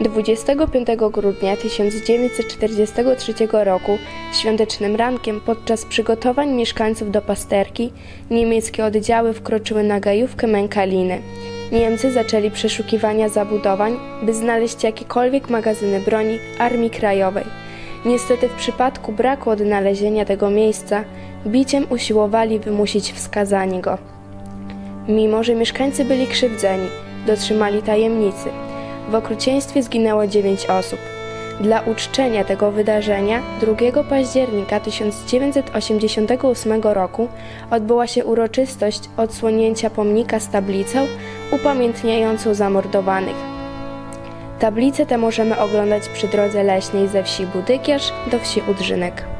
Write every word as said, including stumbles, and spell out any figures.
dwudziestego piątego grudnia tysiąc dziewięćset czterdziestego trzeciego roku świątecznym rankiem podczas przygotowań mieszkańców do pasterki niemieckie oddziały wkroczyły na Gajówkę Mękaliny. Niemcy zaczęli przeszukiwania zabudowań, by znaleźć jakiekolwiek magazyny broni Armii Krajowej. Niestety w przypadku braku odnalezienia tego miejsca biciem usiłowali wymusić wskazanie go. Mimo że mieszkańcy byli krzywdzeni, dotrzymali tajemnicy. W okrucieństwie zginęło dziewięć osób. Dla uczczenia tego wydarzenia drugiego października tysiąc dziewięćset osiemdziesiątego ósmego roku odbyła się uroczystość odsłonięcia pomnika z tablicą upamiętniającą zamordowanych. Tablicę tę możemy oglądać przy drodze leśnej ze wsi Budykierz do wsi Udrzynek.